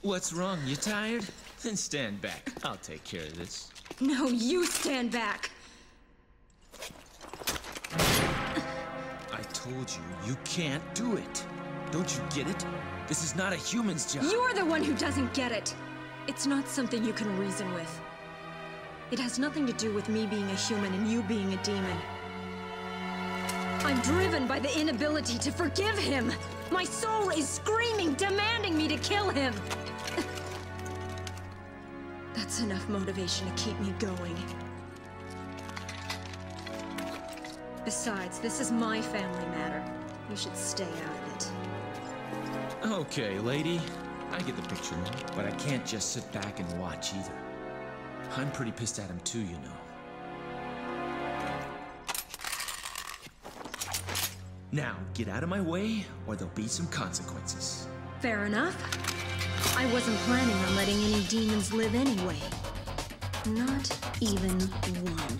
What's wrong? You tired? Then stand back. I'll take care of this. No, you stand back! I told you, you can't do it. Don't you get it? This is not a human's job. You're the one who doesn't get it! It's not something you can reason with. It has nothing to do with me being a human and you being a demon. I'm driven by the inability to forgive him! My soul is screaming, demanding me to kill him! That's enough motivation to keep me going. Besides, this is my family matter. You should stay out of it. Okay, lady. I get the picture now, but I can't just sit back and watch either. I'm pretty pissed at him too, you know. Now, get out of my way, or there'll be some consequences. Fair enough. I wasn't planning on letting any demons live anyway. Not even one.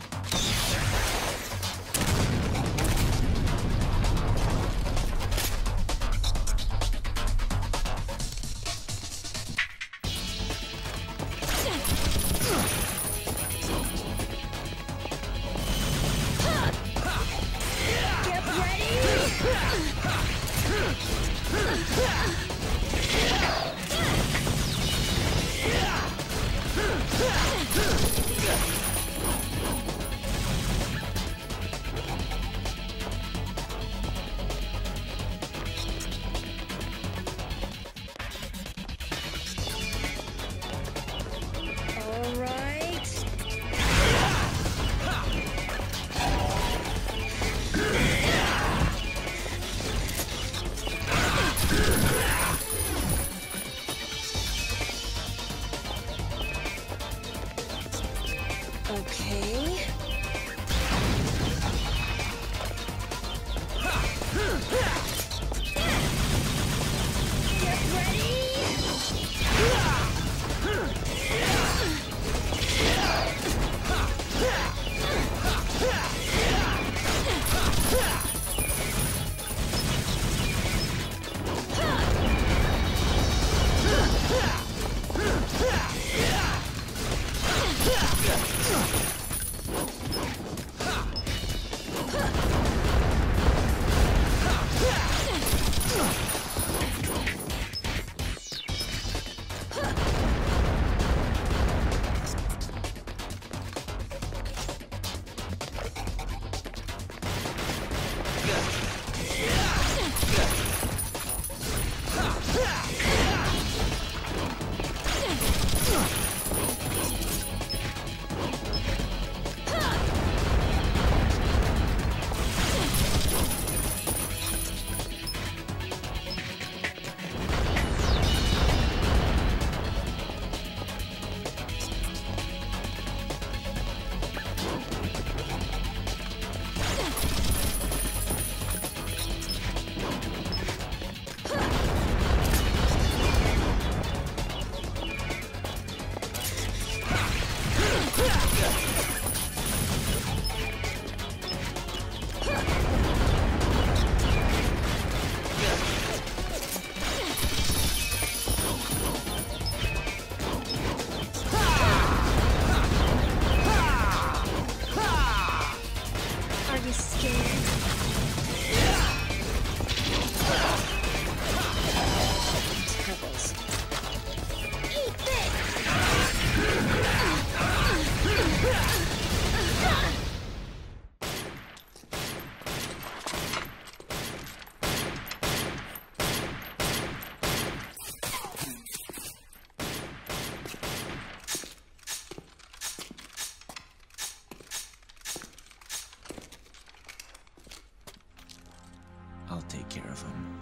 I'll take care of him.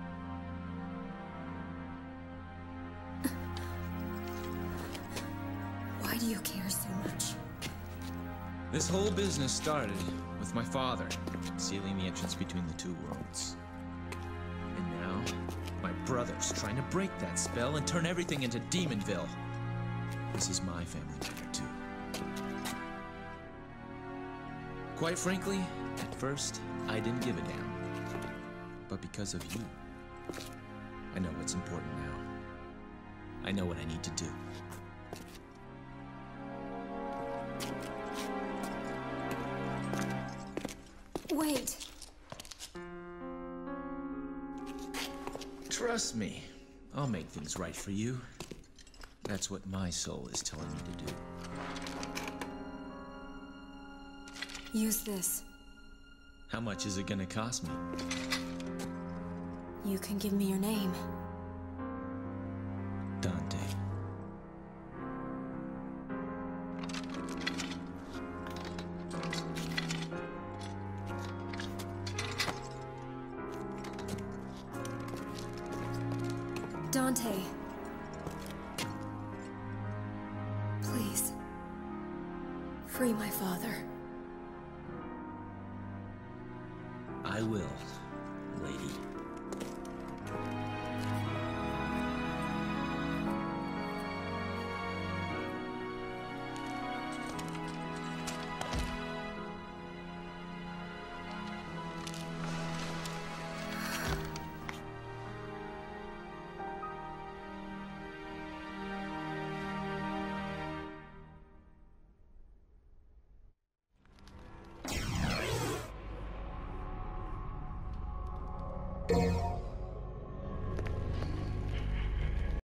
Why do you care so much? This whole business started with my father sealing the entrance between the two worlds. And now, my brother's trying to break that spell and turn everything into Demonville. This is my family matter, too. Quite frankly, at first, I didn't give a damn. But because of you, I know what's important now. I know what I need to do. Wait. Trust me, I'll make things right for you. That's what my soul is telling me to do. Use this. How much is it gonna cost me? You can give me your name. Dante. Dante. Please. Free my father. I will, lady.